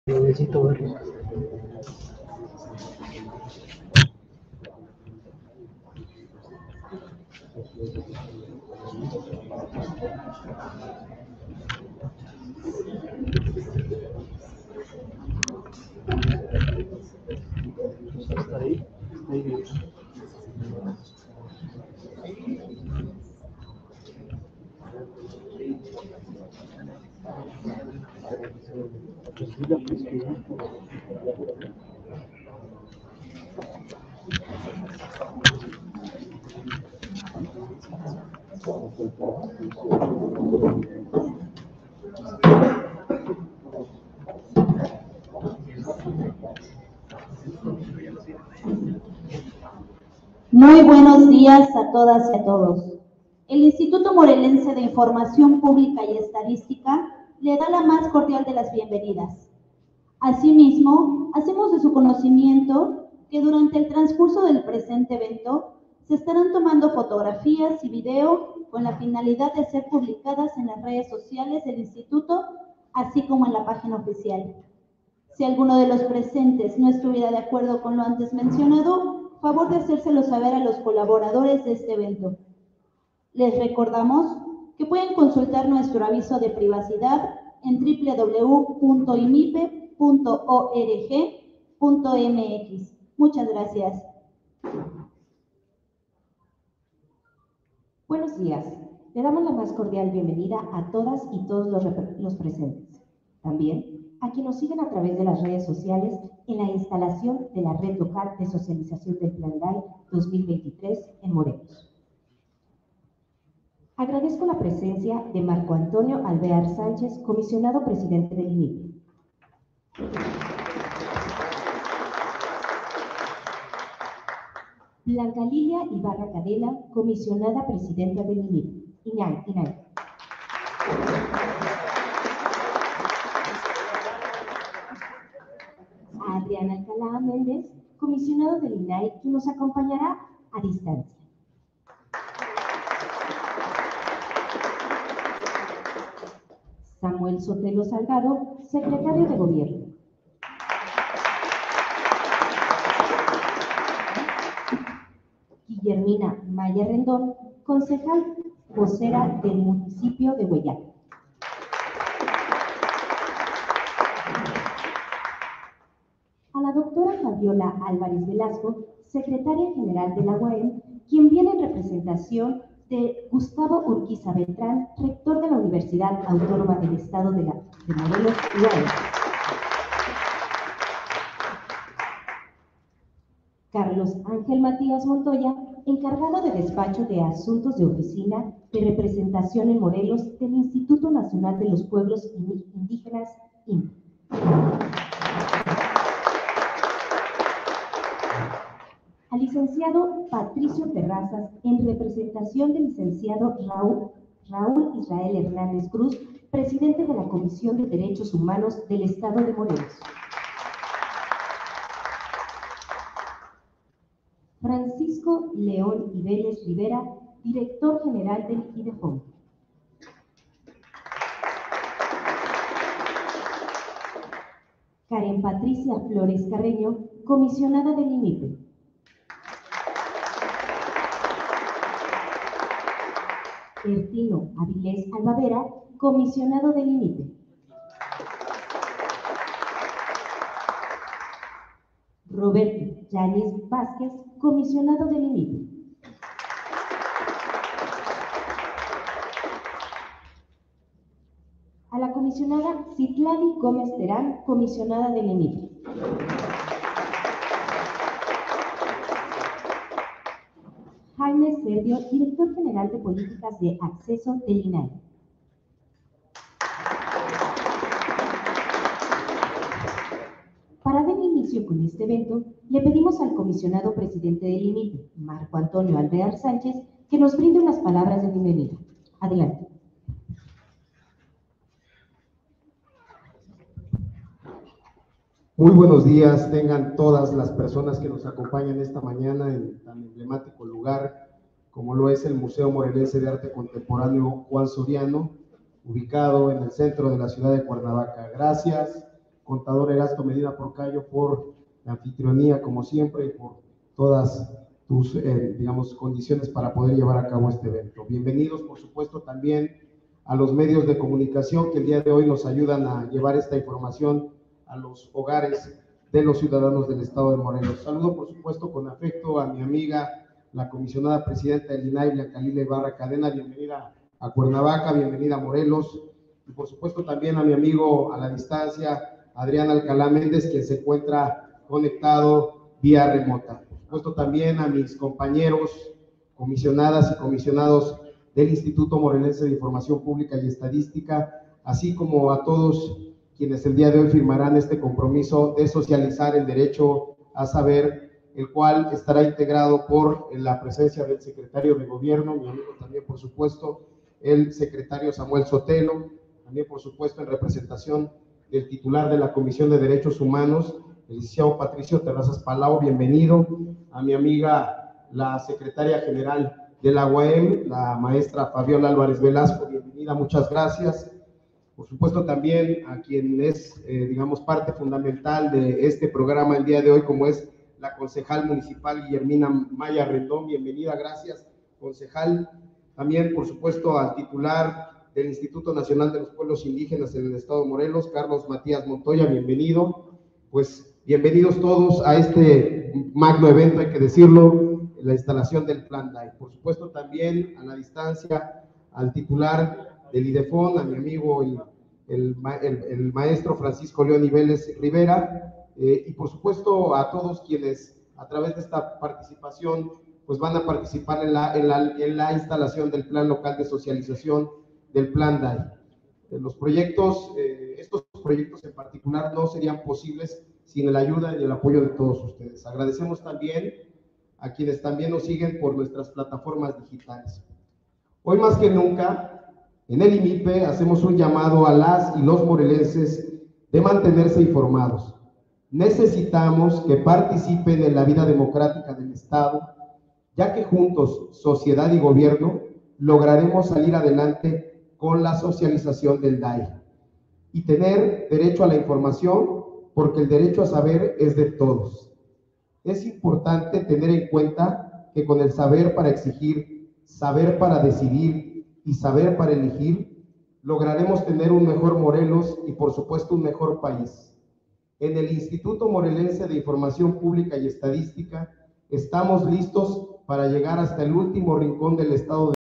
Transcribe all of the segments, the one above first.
Necesito verlo. Está ahí. Muy buenos días a todas y a todos. El Instituto Morelense de Información Pública y Estadística le da la más cordial de las bienvenidas. Asimismo, hacemos de su conocimiento que durante el transcurso del presente evento se estarán tomando fotografías y video con la finalidad de ser publicadas en las redes sociales del Instituto, así como en la página oficial. Si alguno de los presentes no estuviera de acuerdo con lo antes mencionado, favor de hacérselo saber a los colaboradores de este evento. Les recordamos que pueden consultar nuestro aviso de privacidad en www.imipe.org.mx. Muchas gracias. Buenos días. Le damos la más cordial bienvenida a todas y todos los presentes. También a quienes nos siguen a través de las redes sociales en la instalación de la Red Local de Socialización del Plan DAI 2023 en Morelos. Agradezco la presencia de Marco Antonio Alvear Sánchez, comisionado presidente del INIPE. Blanca Lilia Ibarra Cadena, comisionada presidenta del INIPE. INAI. Adriana Alcalá Méndez, comisionado del INAI, que nos acompañará a distancia. Samuel Sotelo Salgado, secretario de Gobierno. Guillermina Maya Rendón, concejal vocera del municipio de Hueyaca. A la doctora Fabiola Álvarez Velasco, secretaria general de la UAM, quien viene en representación de Gustavo Urquiza Beltrán, rector de la Universidad Autónoma del Estado de Morelos, UAM. Carlos Ángel Matías Montoya, encargado de despacho de asuntos de oficina de representación en Morelos del Instituto Nacional de los Pueblos Indígenas, INPE. Al licenciado Patricio Terrazas, en representación del licenciado Raúl Israel Hernández Cruz, presidente de la Comisión de Derechos Humanos del Estado de Morelos. Francisco León Ibeles Rivera, director general del IDEFON. Karen Patricia Flores Carreño, comisionada del INIPE. Ertino Avilés Albavera, comisionado del INIPE. Roberto Yáñez Vázquez, comisionado del INIPE. A la comisionada Citlali Gómez Terán, comisionada del INIPE. Jaime Sergio, director general de políticas de acceso del INAI. Para dar inicio con este evento, le pedimos al comisionado presidente del INIPE, Marco Antonio Alvear Sánchez, que nos brinde unas palabras de bienvenida. Adelante. Muy buenos días, tengan todas las personas que nos acompañan esta mañana en tan emblemático lugar como lo es el Museo Morelense de Arte Contemporáneo Juan Soriano, ubicado en el centro de la ciudad de Cuernavaca. Gracias contador Erasto Medina Porcayo, por la anfitrionía, como siempre, y por todas tus, digamos, condiciones para poder llevar a cabo este evento. Bienvenidos, por supuesto, también a los medios de comunicación que el día de hoy nos ayudan a llevar esta información a los hogares de los ciudadanos del estado de Morelos. Saludo, por supuesto, con afecto a mi amiga, la comisionada presidenta del INAI, Blanca Lila Ibarra Cadena. Bienvenida a Cuernavaca, bienvenida a Morelos, y por supuesto también a mi amigo a la distancia, Adrián Alcalá Méndez, quien se encuentra conectado vía remota. Por supuesto también a mis compañeros, comisionadas y comisionados del Instituto Morelense de Información Pública y Estadística, así como a todos quienes el día de hoy firmarán este compromiso de socializar el derecho a saber, el cual estará integrado por la presencia del secretario de Gobierno, mi amigo también, por supuesto, el secretario Samuel Sotelo, también, por supuesto, en representación del titular de la Comisión de Derechos Humanos, el licenciado Patricio Terrazas Palau. Bienvenido. A mi amiga, la secretaria general de la UAM, la maestra Fabiola Álvarez Velasco. Bienvenida, muchas gracias. Por supuesto, también a quien es, digamos, parte fundamental de este programa el día de hoy, como es la concejal municipal Guillermina Maya Rendón. Bienvenida, gracias, concejal. También, por supuesto, al titular del Instituto Nacional de los Pueblos Indígenas en el estado de Morelos, Carlos Matías Montoya. Bienvenido. Pues bienvenidos todos a este magno evento, hay que decirlo, la instalación del Plan DAI. Por supuesto, también a la distancia al titular del IDEFON, a mi amigo el maestro Francisco León Niveles Rivera, y por supuesto a todos quienes a través de esta participación pues van a participar en la instalación del Plan Local de Socialización del Plan DAI. Los proyectos, estos proyectos en particular no serían posibles sin la ayuda y el apoyo de todos ustedes. Agradecemos también a quienes también nos siguen por nuestras plataformas digitales. Hoy más que nunca, en el IMIPE hacemos un llamado a las y los morelenses de mantenerse informados. Necesitamos que participen en la vida democrática del Estado, ya que juntos, sociedad y gobierno, lograremos salir adelante con la socialización del DAI y tener derecho a la información, porque el derecho a saber es de todos. Es importante tener en cuenta que con el saber para exigir, saber para decidir y saber para elegir, lograremos tener un mejor Morelos y, por supuesto, un mejor país. En el Instituto Morelense de Información Pública y Estadística estamos listos para llegar hasta el último rincón del estado de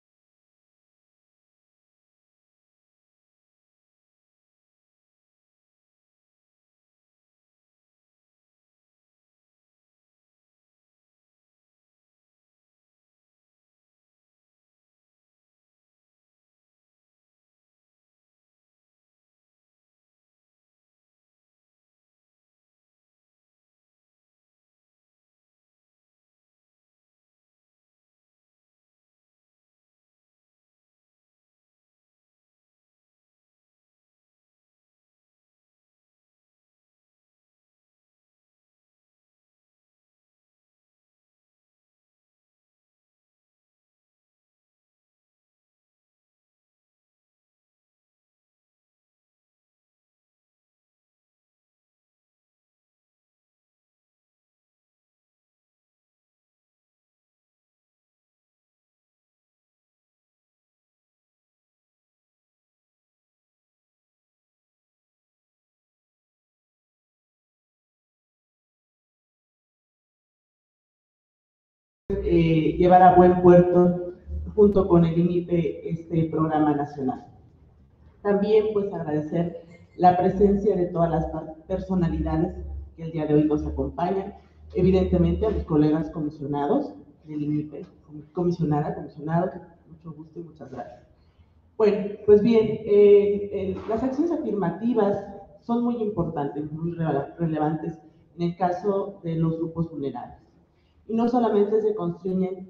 llevar a buen puerto junto con el IMIPE este programa nacional. También pues agradecer la presencia de todas las personalidades que el día de hoy nos acompañan, evidentemente a mis colegas comisionados del IMIPE, comisionado, mucho gusto y muchas gracias. Bueno, pues bien, las acciones afirmativas son muy importantes, muy relevantes en el caso de los grupos vulnerables. Y no solamente se constriñen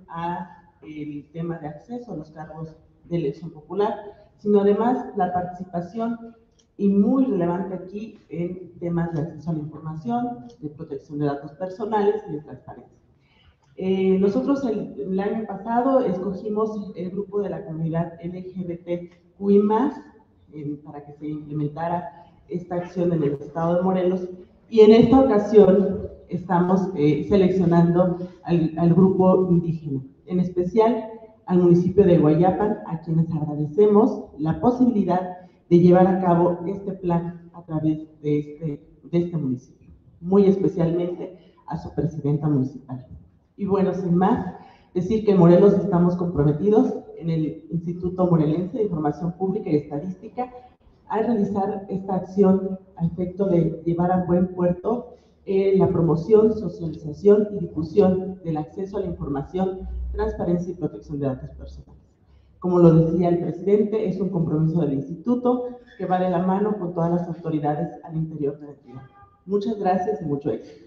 al tema de acceso a los cargos de elección popular, sino además la participación, y muy relevante aquí, en temas de acceso a la información, de protección de datos personales y de transparencia. Nosotros el año pasado escogimos el grupo de la comunidad LGBTQI+, para que se implementara esta acción en el estado de Morelos, y en esta ocasión estamos seleccionando al grupo indígena, en especial al municipio de Guayapan, a quienes agradecemos la posibilidad de llevar a cabo este plan a través de este municipio, muy especialmente a su presidenta municipal. Y bueno, sin más, decir que en Morelos estamos comprometidos en el Instituto Morelense de Información Pública y Estadística a realizar esta acción a efecto de llevar a buen puerto la promoción, socialización y difusión del acceso a la información, transparencia y protección de datos personales. Como lo decía el presidente, es un compromiso del instituto que va de la mano con todas las autoridades al interior de la entidad. Muchas gracias y mucho éxito.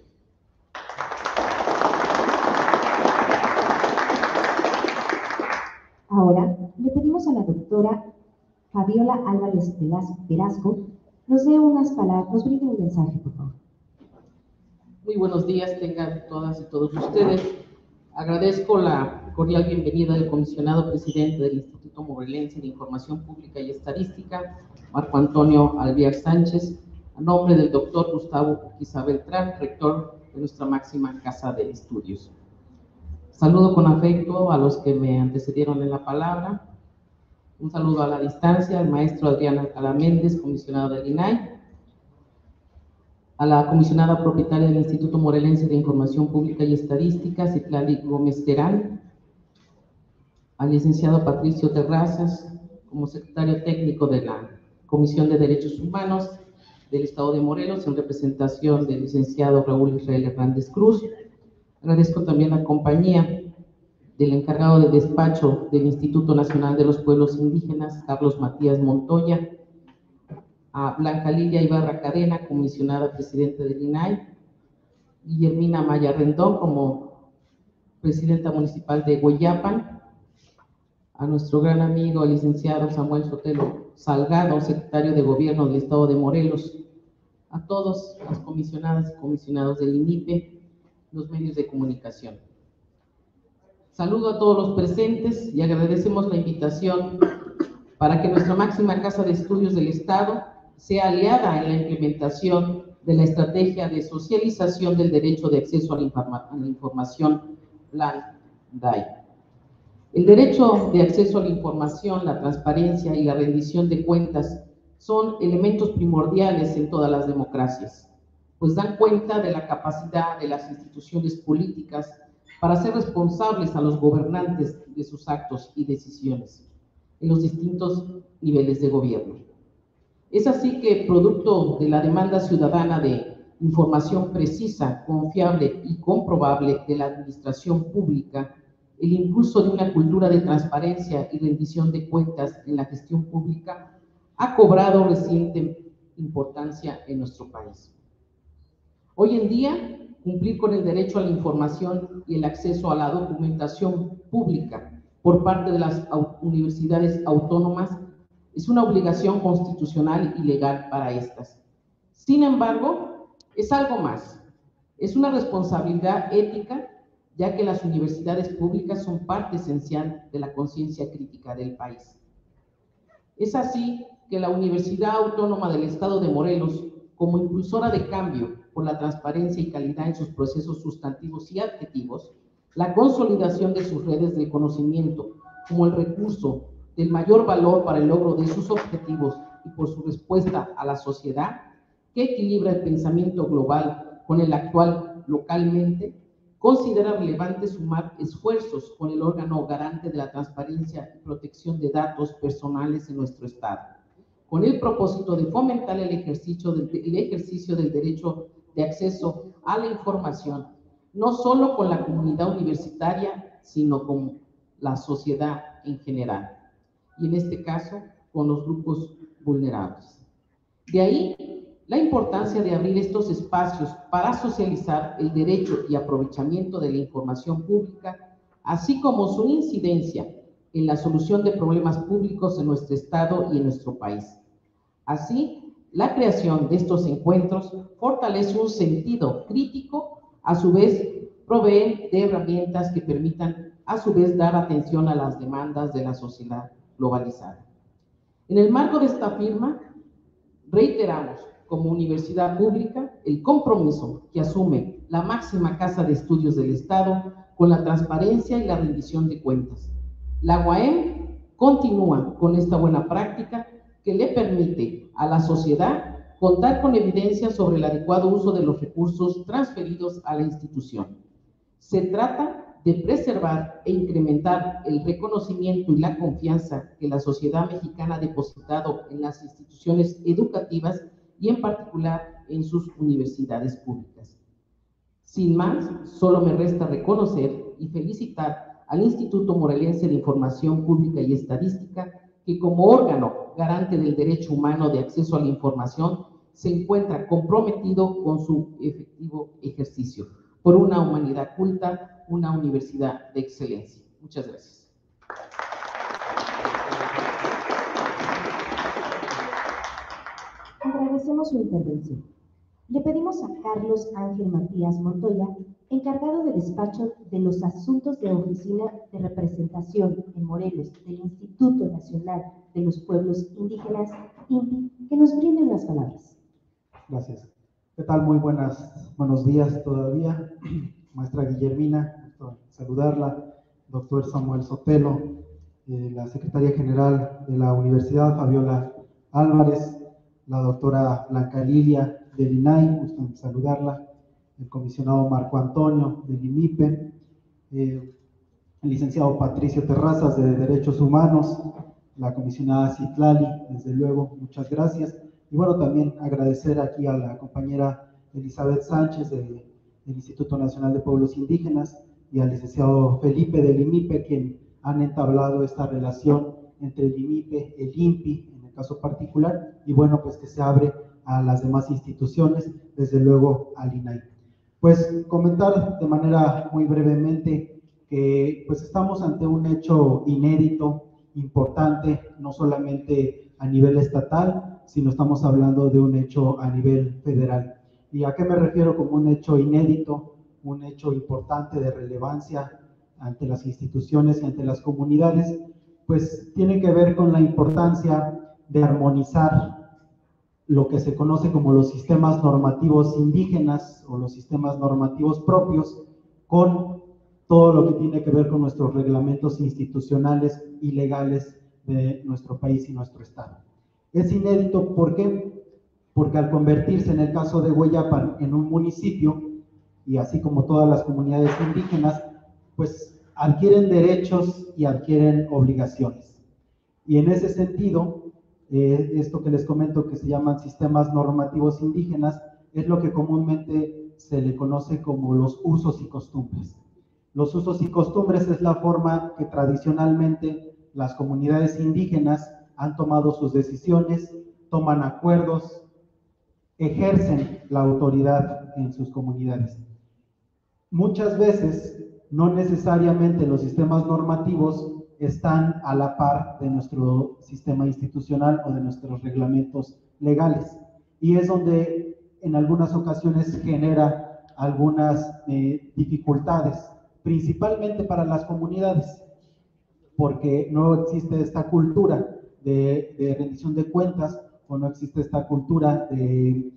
Ahora le pedimos a la doctora Fabiola Álvarez Velasco nos dé unas palabras, nos brinde un mensaje, por favor. Muy buenos días tengan todas y todos ustedes. Agradezco la cordial bienvenida del comisionado presidente del Instituto Morelense de Información Pública y Estadística, Marco Antonio Alvear Sánchez, a nombre del doctor Gustavo Urquiza Beltrán, rector de nuestra máxima casa de estudios. Saludo con afecto a los que me antecedieron en la palabra. Un saludo a la distancia al maestro Adrián Alcalá Méndez, comisionado del INAI, a la comisionada propietaria del Instituto Morelense de Información Pública y Estadística, Citlali Gómez Terán, al licenciado Patricio Terrazas, como secretario técnico de la Comisión de Derechos Humanos del Estado de Morelos, en representación del licenciado Raúl Israel Hernández Cruz. Agradezco también la compañía del encargado de despacho del Instituto Nacional de los Pueblos Indígenas, Carlos Matías Montoya, a Blanca Lilia Ibarra Cadena, comisionada presidenta del INAI, Guillermina Maya Rendón como presidenta municipal de Guayapan, a nuestro gran amigo el licenciado Samuel Sotelo Salgado, secretario de Gobierno del Estado de Morelos, a todos las comisionadas y comisionados del INIPE, los medios de comunicación. Saludo a todos los presentes y agradecemos la invitación para que nuestra máxima casa de estudios del Estado sea aliada en la implementación de la estrategia de socialización del derecho de acceso a la información, Plan DAI. El derecho de acceso a la información, la transparencia y la rendición de cuentas son elementos primordiales en todas las democracias, pues dan cuenta de la capacidad de las instituciones políticas para ser responsables a los gobernantes de sus actos y decisiones en los distintos niveles de gobierno. Es así que, producto de la demanda ciudadana de información precisa, confiable y comprobable de la administración pública, el impulso de una cultura de transparencia y rendición de cuentas en la gestión pública ha cobrado reciente importancia en nuestro país. Hoy en día, cumplir con el derecho a la información y el acceso a la documentación pública por parte de las universidades autónomas es una obligación constitucional y legal para estas. Sin embargo, es algo más. Es una responsabilidad ética, ya que las universidades públicas son parte esencial de la conciencia crítica del país. Es así que la Universidad Autónoma del Estado de Morelos, como impulsora de cambio por la transparencia y calidad en sus procesos sustantivos y adjetivos, la consolidación de sus redes del conocimiento como el recurso del mayor valor para el logro de sus objetivos y por su respuesta a la sociedad, que equilibra el pensamiento global con el actual localmente, considera relevante sumar esfuerzos con el órgano garante de la transparencia y protección de datos personales en nuestro Estado, con el propósito de fomentar el ejercicio del derecho de acceso a la información, no solo con la comunidad universitaria, sino con la sociedad en general, y en este caso con los grupos vulnerables. De ahí la importancia de abrir estos espacios para socializar el derecho y aprovechamiento de la información pública, así como su incidencia en la solución de problemas públicos en nuestro Estado y en nuestro país. Así, la creación de estos encuentros fortalece un sentido crítico, a su vez provee de herramientas que permitan a su vez dar atención a las demandas de la sociedad globalizada. En el marco de esta firma Reiteramos, como universidad pública, el compromiso que asume la máxima casa de estudios del Estado con la transparencia y la rendición de cuentas. La UAM continúa con esta buena práctica que le permite a la sociedad contar con evidencia sobre el adecuado uso de los recursos transferidos a la institución. Se trata de preservar e incrementar el reconocimiento y la confianza que la sociedad mexicana ha depositado en las instituciones educativas y en particular en sus universidades públicas. Sin más, solo me resta reconocer y felicitar al Instituto Morelense de Información Pública y Estadística, que como órgano garante del derecho humano de acceso a la información se encuentra comprometido con su efectivo ejercicio por una humanidad culta, una universidad de excelencia. Muchas gracias. Agradecemos su intervención. Le pedimos a Carlos Ángel Matías Montoya, encargado de despacho de los asuntos de Oficina de Representación en Morelos del Instituto Nacional de los Pueblos Indígenas, INPI, que nos brinde unas palabras. Gracias. ¿Qué tal? Muy buenos días todavía. Maestra Guillermina, gusto saludarla. Doctor Samuel Sotelo, la secretaria general de la Universidad, Fabiola Álvarez, la doctora Blanca Lilia del INAI, gusto en saludarla, el comisionado Marco Antonio del INIPE, el licenciado Patricio Terrazas de Derechos Humanos, la comisionada Citlali, desde luego, muchas gracias. Y bueno, también agradecer aquí a la compañera Elizabeth Sánchez del Instituto Nacional de Pueblos Indígenas y al licenciado Felipe del INIPE, quien han entablado esta relación entre el INIPE, el INPI, en el caso particular, y bueno, pues que se abre a las demás instituciones, desde luego al INAI. Pues comentar de manera muy brevemente que pues estamos ante un hecho inédito, importante, no solamente a nivel estatal, sino estamos hablando de un hecho a nivel federal. ¿Y a qué me refiero como un hecho inédito, un hecho importante de relevancia ante las instituciones y ante las comunidades? Pues tiene que ver con la importancia de armonizar lo que se conoce como los sistemas normativos indígenas o los sistemas normativos propios con todo lo que tiene que ver con nuestros reglamentos institucionales y legales de nuestro país y nuestro estado. Es inédito, ¿por qué? Porque al convertirse en el caso de Hueyapan en un municipio, y así como todas las comunidades indígenas, pues adquieren derechos y adquieren obligaciones. Y en ese sentido, esto que les comento que se llaman sistemas normativos indígenas, es lo que comúnmente se le conoce como los usos y costumbres. Los usos y costumbres es la forma que tradicionalmente las comunidades indígenas han tomado sus decisiones, toman acuerdos, ejercen la autoridad en sus comunidades. Muchas veces, no necesariamente los sistemas normativos están a la par de nuestro sistema institucional o de nuestros reglamentos legales. Y es donde en algunas ocasiones genera algunas dificultades, principalmente para las comunidades, porque no existe esta cultura de rendición de cuentas o no existe esta cultura de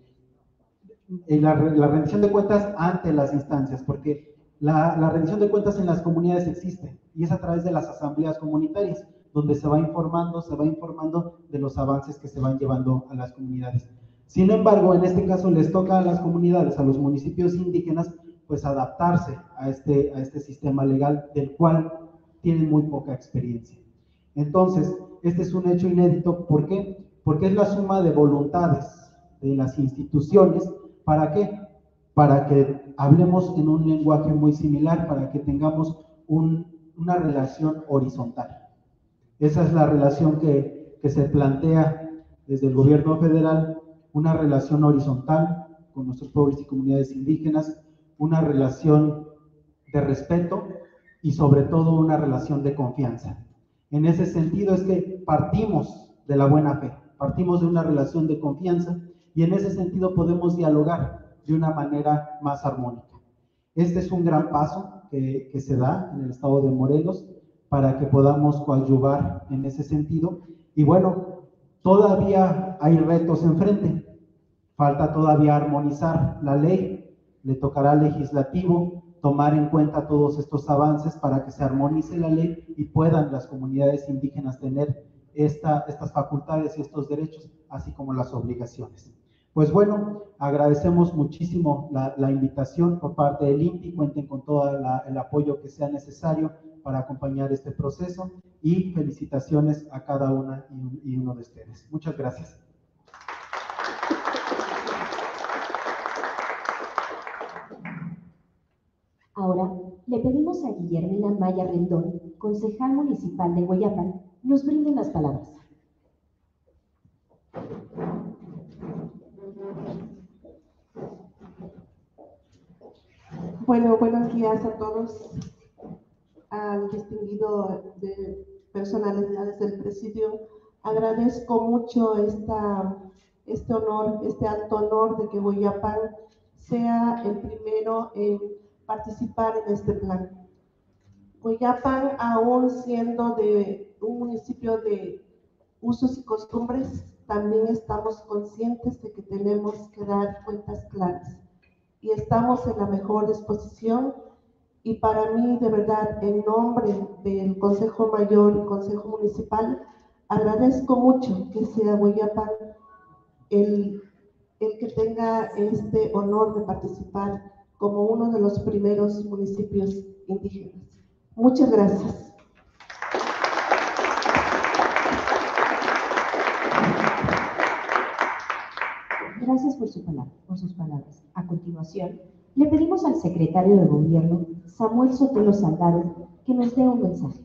la rendición de cuentas ante las instancias, porque la rendición de cuentas en las comunidades existe y es a través de las asambleas comunitarias, donde se va informando de los avances que se van llevando a las comunidades. Sin embargo, en este caso les toca a las comunidades, a los municipios indígenas, pues adaptarse a este sistema legal del cual tienen muy poca experiencia. Entonces, este es un hecho inédito, ¿por qué? Porque es la suma de voluntades de las instituciones. ¿Para qué? Para que hablemos en un lenguaje muy similar, para que tengamos una relación horizontal. Esa es la relación que se plantea desde el gobierno federal, una relación horizontal con nuestros pueblos y comunidades indígenas, una relación de respeto y sobre todo una relación de confianza. En ese sentido es que partimos de la buena fe, partimos de una relación de confianza y en ese sentido podemos dialogar de una manera más armónica. Este es un gran paso que se da en el estado de Morelos para que podamos coadyuvar en ese sentido. Y bueno, todavía hay retos enfrente. Falta todavía armonizar la ley, le tocará al legislativo tomar en cuenta todos estos avances para que se armonice la ley y puedan las comunidades indígenas tener estas facultades y estos derechos, así como las obligaciones. Pues bueno, agradecemos muchísimo la invitación por parte del INPI, cuenten con todo el apoyo que sea necesario para acompañar este proceso y felicitaciones a cada una y uno de ustedes. Muchas gracias. Ahora le pedimos a Guillermina Maya Rendón, concejal municipal de Hueyapan, nos brinde las palabras. Bueno, buenos días a todos, al distinguido de personalidades del presidio. Agradezco mucho este honor, este alto honor de que Hueyapan sea el primero en participar en este plan. Hueyapan, aún siendo de un municipio de usos y costumbres, también estamos conscientes de que tenemos que dar cuentas claras y estamos en la mejor disposición. Y para mí, de verdad, en nombre del Consejo Mayor y Consejo Municipal, agradezco mucho que sea Hueyapan el que tenga este honor de participar como uno de los primeros municipios indígenas. Muchas gracias. Gracias por sus palabras. A continuación, le pedimos al secretario de Gobierno, Samuel Sotelo Salgado, que nos dé un mensaje.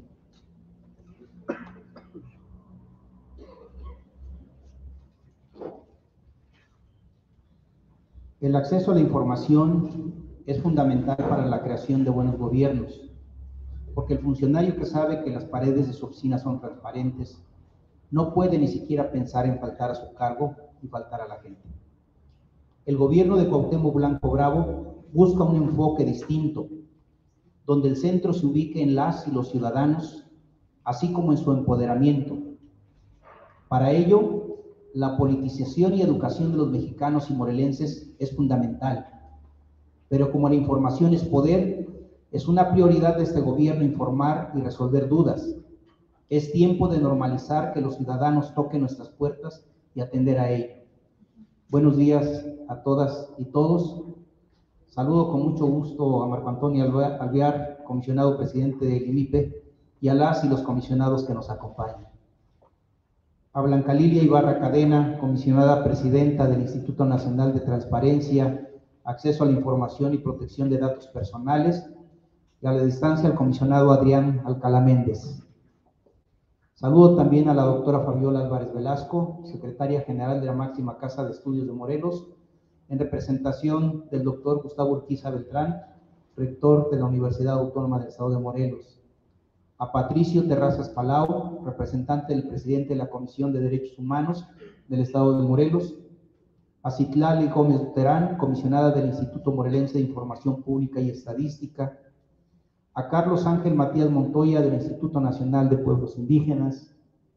El acceso a la información es fundamental para la creación de buenos gobiernos, porque el funcionario que sabe que las paredes de su oficina son transparentes no puede ni siquiera pensar en faltar a su cargo y faltar a la gente. El gobierno de Cuauhtémoc Blanco Bravo busca un enfoque distinto, donde el centro se ubique en las y los ciudadanos, así como en su empoderamiento. Para ello, la politización y educación de los mexicanos y morelenses es fundamental, pero como la información es poder, es una prioridad de este gobierno informar y resolver dudas. Es tiempo de normalizar que los ciudadanos toquen nuestras puertas y atender a ello. Buenos días a todas y todos. Saludo con mucho gusto a Marco Antonio Alvear, comisionado presidente del IMIPE, y a las y los comisionados que nos acompañan. A Blanca Lilia Ibarra Cadena, comisionada presidenta del Instituto Nacional de Transparencia, Acceso a la Información y Protección de Datos Personales, y a la distancia al comisionado Adrián Alcalá Méndez. Saludo también a la doctora Fabiola Álvarez Velasco, secretaria general de la máxima Casa de Estudios de Morelos, en representación del doctor Gustavo Urquiza Beltrán, rector de la Universidad Autónoma del Estado de Morelos. A Patricio Terrazas Palau, representante del presidente de la Comisión de Derechos Humanos del Estado de Morelos. A Citlali Gómez Terán, comisionada del Instituto Morelense de Información Pública y Estadística. A Carlos Ángel Matías Montoya, del Instituto Nacional de Pueblos Indígenas.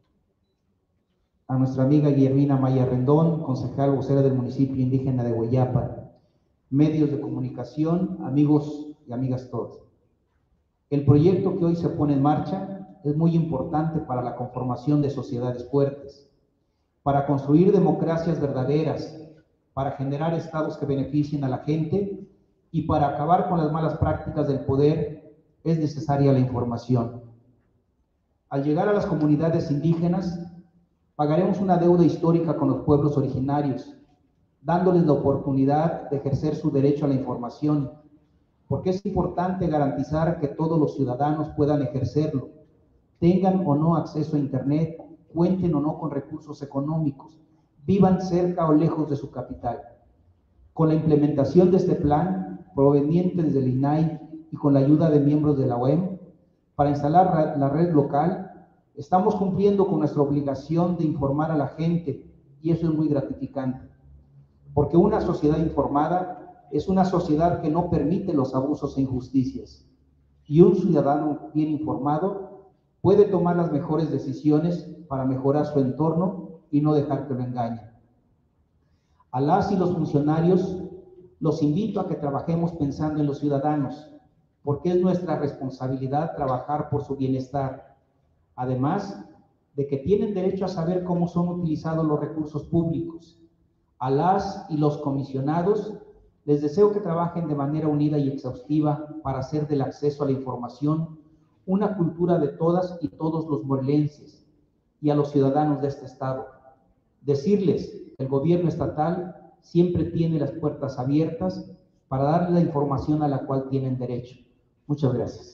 A nuestra amiga Guillermina Maya Rendón, concejal vocera del municipio indígena de Hueyapan. Medios de comunicación, amigos y amigas todos. El proyecto que hoy se pone en marcha es muy importante para la conformación de sociedades fuertes, para construir democracias verdaderas, para generar estados que beneficien a la gente y para acabar con las malas prácticas del poder. Es necesaria la información. Al llegar a las comunidades indígenas, pagaremos una deuda histórica con los pueblos originarios, dándoles la oportunidad de ejercer su derecho a la información, porque es importante garantizar que todos los ciudadanos puedan ejercerlo, tengan o no acceso a Internet, cuenten o no con recursos económicos, vivan cerca o lejos de su capital. Con la implementación de este plan, proveniente desde el INAI, y con la ayuda de miembros de la OEM, para instalar la red local, estamos cumpliendo con nuestra obligación de informar a la gente, y eso es muy gratificante, porque una sociedad informada es una sociedad que no permite los abusos e injusticias, y un ciudadano bien informado puede tomar las mejores decisiones para mejorar su entorno y no dejar que lo engañen. A las y los funcionarios los invito a que trabajemos pensando en los ciudadanos, porque es nuestra responsabilidad trabajar por su bienestar, además de que tienen derecho a saber cómo son utilizados los recursos públicos. A las y los comisionados les deseo que trabajen de manera unida y exhaustiva para hacer del acceso a la información una cultura de todas y todos los morelenses y a los ciudadanos de este estado. Decirles que el gobierno estatal siempre tiene las puertas abiertas para darles la información a la cual tienen derecho. Muchas gracias.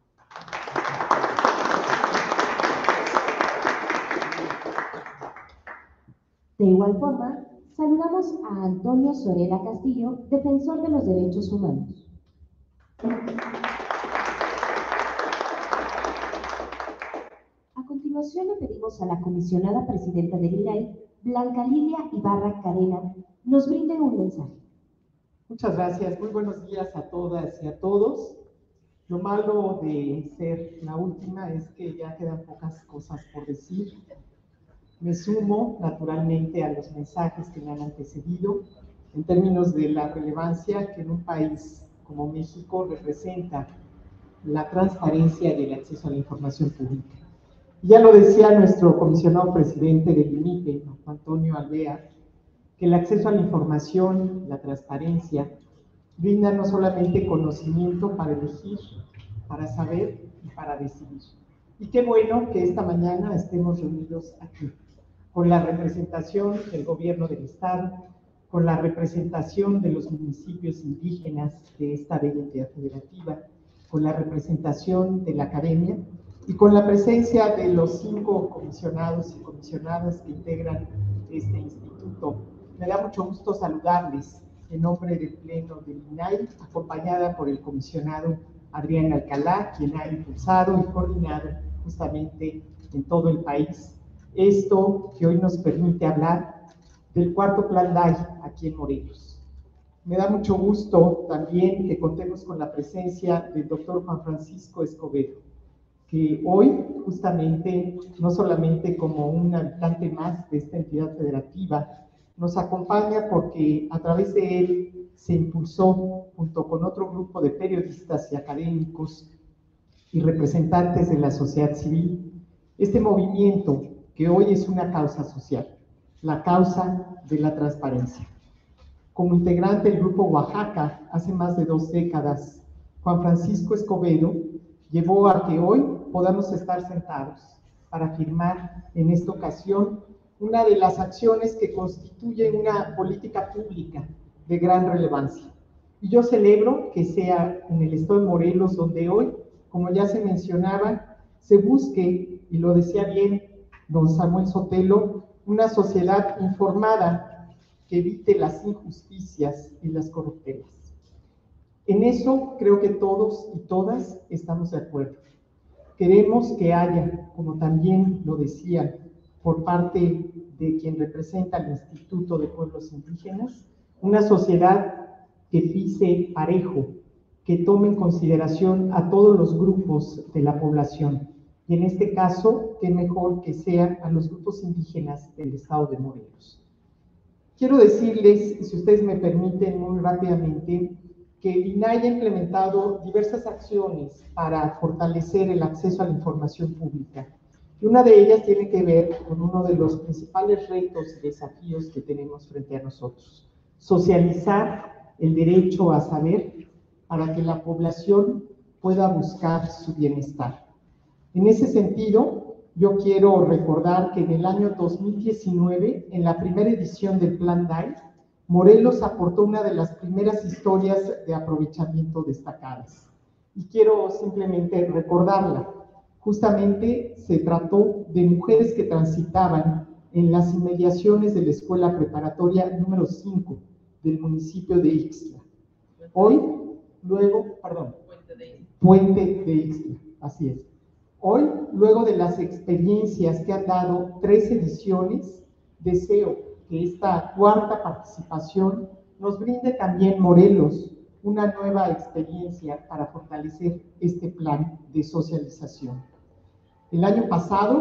De igual forma, saludamos a Antonio Sorela Castillo, defensor de los derechos humanos. A continuación le pedimos a la comisionada presidenta del INAI, Blanca Lilia Ibarra Cadena, nos brinde un mensaje. Muchas gracias, muy buenos días a todas y a todos. Lo malo de ser la última es que ya quedan pocas cosas por decir. Me sumo naturalmente a los mensajes que me han antecedido en términos de la relevancia que en un país como México representa la transparencia y el acceso a la información pública. Ya lo decía nuestro comisionado presidente del INIPE, Antonio Alvear, que el acceso a la información, la transparencia, brinda no solamente conocimiento para elegir, para saber y para decidir. Y qué bueno que esta mañana estemos reunidos aquí, con la representación del gobierno del estado, con la representación de los municipios indígenas de esta bella entidad federativa, con la representación de la academia y con la presencia de los 5 comisionados y comisionadas que integran este instituto. Me da mucho gusto saludarles en nombre del Pleno del INAI, acompañada por el comisionado Adrián Alcalá, quien ha impulsado y coordinado justamente en todo el país esto que hoy nos permite hablar del 4º Plan DAI aquí en Morelos. Me da mucho gusto también que contemos con la presencia del doctor Juan Francisco Escobedo, que hoy justamente, no solamente como un habitante más de esta entidad federativa, nos acompaña porque a través de él se impulsó, junto con otro grupo de periodistas y académicos y representantes de la sociedad civil, este movimiento que hoy es una causa social, la causa de la transparencia. Como integrante del Grupo Oaxaca, hace más de 2 décadas, Juan Francisco Escobedo llevó a que hoy podamos estar sentados para firmar en esta ocasión una de las acciones que constituye una política pública de gran relevancia. Y yo celebro que sea en el estado de Morelos donde hoy, como ya se mencionaba, se busque, y lo decía bien don Samuel Sotelo, una sociedad informada que evite las injusticias y las corruptelas. En eso creo que todos y todas estamos de acuerdo. Queremos que haya, como también lo decían por parte de quien representa el Instituto de Pueblos Indígenas, una sociedad que pise parejo, que tome en consideración a todos los grupos de la población. Y en este caso, qué mejor que sean a los grupos indígenas del estado de Morelos. Quiero decirles, si ustedes me permiten muy rápidamente, que el INAI ha implementado diversas acciones para fortalecer el acceso a la información pública. Y una de ellas tiene que ver con uno de los principales retos y desafíos que tenemos frente a nosotros: socializar el derecho a saber para que la población pueda buscar su bienestar. En ese sentido, yo quiero recordar que en el año 2019, en la primera edición del Plan DAI, Morelos aportó una de las primeras historias de aprovechamiento destacadas. Y quiero simplemente recordarla. Justamente se trató de mujeres que transitaban en las inmediaciones de la escuela preparatoria número 5 del municipio de Ixtla. Puente de Ixtla, así es. Hoy, luego de las experiencias que han dado 3 ediciones, deseo que esta 4ª participación nos brinde también Morelos una nueva experiencia para fortalecer este plan de socialización. El año pasado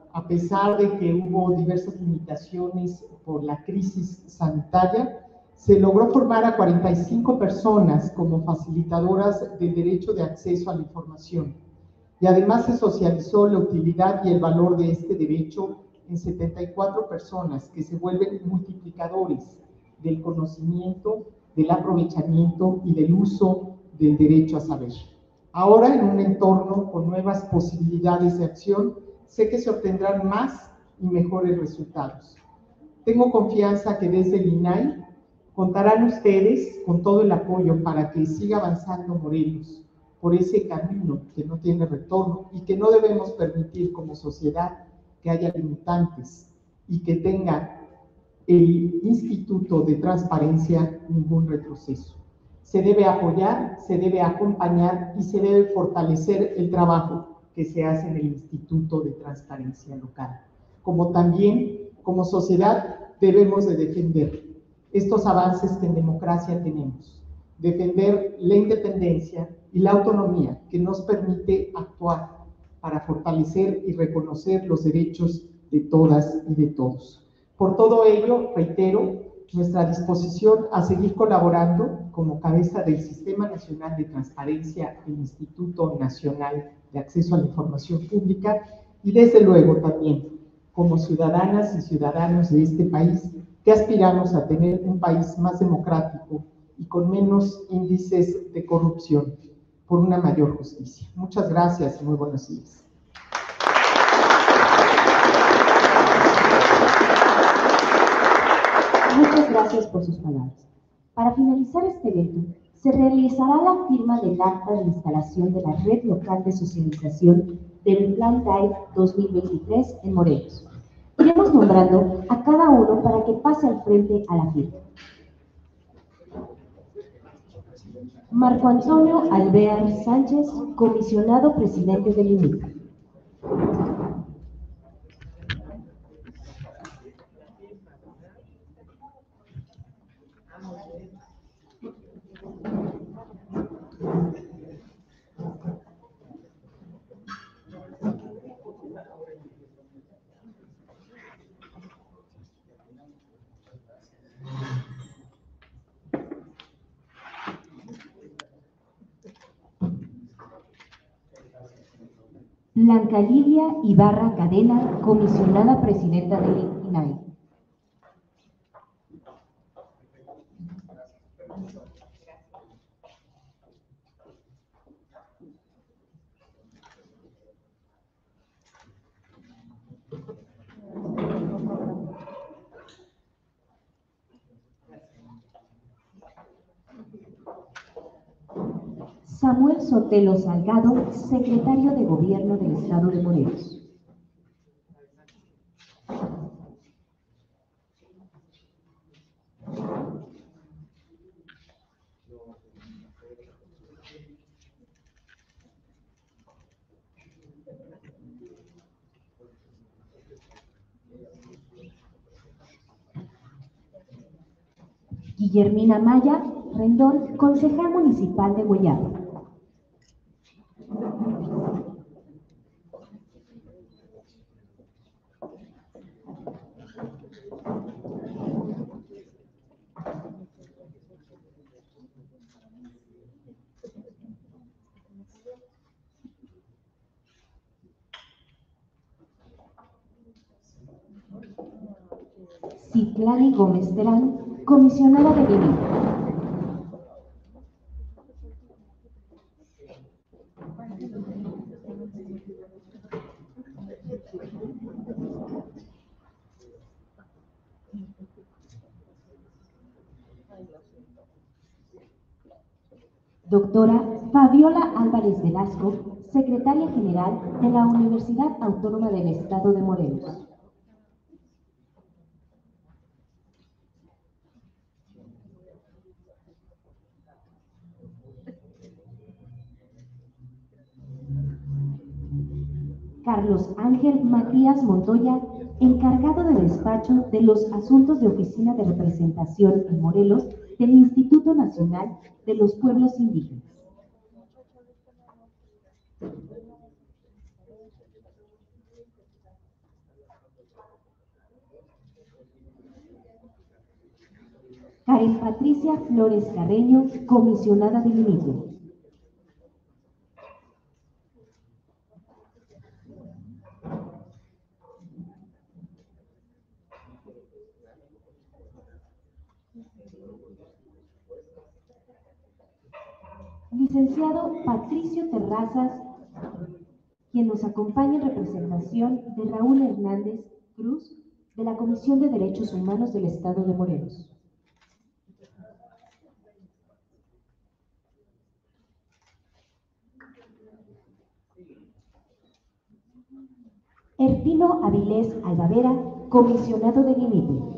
a pesar de que hubo diversas limitaciones por la crisis sanitaria, se logró formar a 45 personas como facilitadoras del derecho de acceso a la información. Y además se socializó la utilidad y el valor de este derecho en 74 personas que se vuelven multiplicadores del conocimiento, del aprovechamiento y del uso del derecho a saber. Ahora, en un entorno con nuevas posibilidades de acción, sé que se obtendrán más y mejores resultados. Tengo confianza que desde el INAI contarán ustedes con todo el apoyo para que siga avanzando Morelos por ese camino que no tiene retorno y que no debemos permitir como sociedad que haya limitantes y que tenga el Instituto de Transparencia ningún retroceso. Se debe apoyar, se debe acompañar y se debe fortalecer el trabajo que se hace en el Instituto de Transparencia local. Como también, como sociedad, debemos de defender estos avances que en democracia tenemos, defender la independencia y la autonomía que nos permite actuar para fortalecer y reconocer los derechos de todas y de todos. Por todo ello, reitero nuestra disposición a seguir colaborando como cabeza del Sistema Nacional de Transparencia del Instituto Nacional de Acceso a la Información Pública y desde luego también como ciudadanas y ciudadanos de este país que aspiramos a tener un país más democrático y con menos índices de corrupción por una mayor justicia. Muchas gracias y muy buenos días. Muchas gracias por sus palabras. Para finalizar este evento, se realizará la firma del acta de instalación de la Red Local de Socialización del Plan DAIF 2023 en Morelos. Iremos nombrando a cada uno para que pase al frente a la firma. Marco Antonio Alvear Sánchez, comisionado presidente del INIC. Blanca Lidia Ibarra Cadena, comisionada presidenta del INAI. Samuel Sotelo Salgado, secretario de Gobierno del Estado de Morelos. Guillermina Maya Rendón, concejal municipal de Guayabo. Citlali Gómez Terán, comisionada de INIC. Doctora Fabiola Álvarez Velasco, secretaria general de la Universidad Autónoma del Estado de Morelos. Carlos Ángel Matías Montoya, encargado de despacho de los asuntos de oficina de representación en Morelos del Instituto Nacional de los Pueblos Indígenas. Karen Patricia Flores Carreño, comisionada del INIPE. Licenciado Patricio Terrazas, quien nos acompaña en representación de Raúl Hernández Cruz, de la Comisión de Derechos Humanos del Estado de Morelos. Ertino Avilés Albavera, comisionado del INIPE.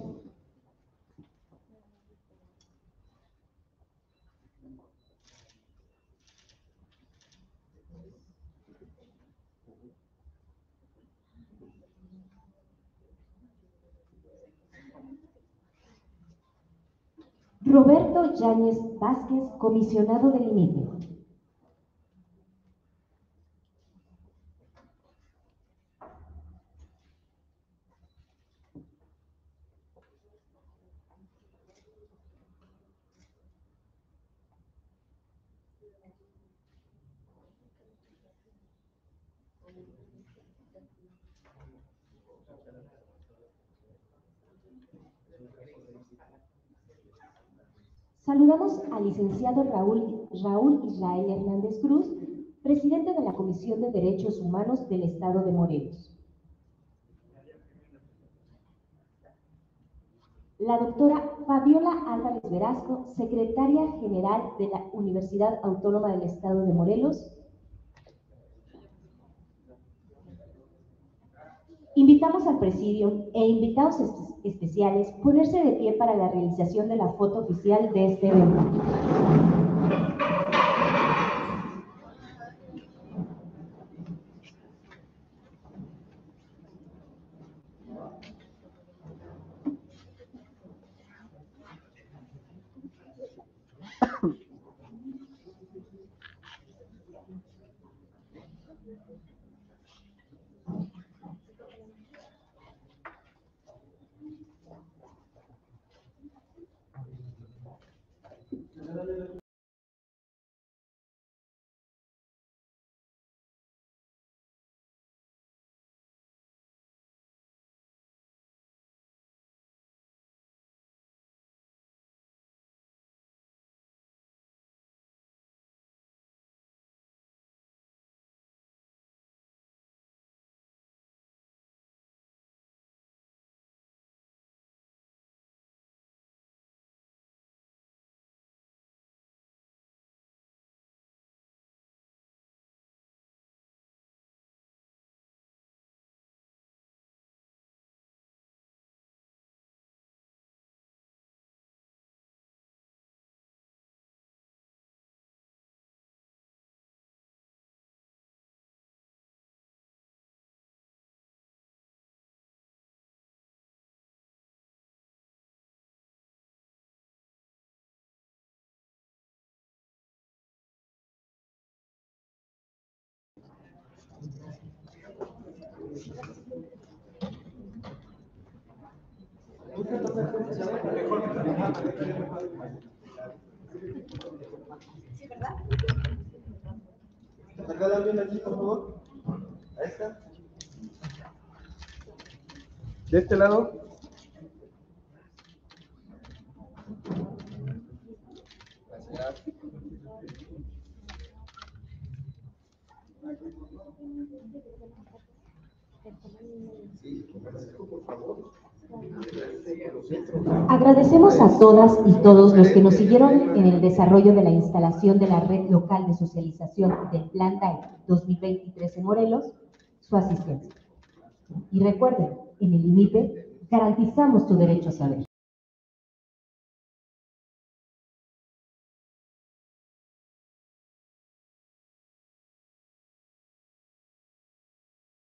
Roberto Yáñez Vázquez, comisionado del INIPE. Saludamos al licenciado Raúl Israel Hernández Cruz, presidente de la Comisión de Derechos Humanos del Estado de Morelos. La doctora Fabiola Álvarez Velasco, secretaria general de la Universidad Autónoma del Estado de Morelos. Invitamos al presidium e invitados especiales ponerse de pie para la realización de la foto oficial de este evento. Sí, ¿verdad? ¿Sacar alguien aquí, por favor? Ahí está. De este lado. Gracias. Agradecemos a todas y todos los que nos siguieron en el desarrollo de la instalación de la red local de socialización del Plan DAE 2023 en Morelos, su asistencia. Y recuerden, en el INIPE garantizamos tu derecho a saber.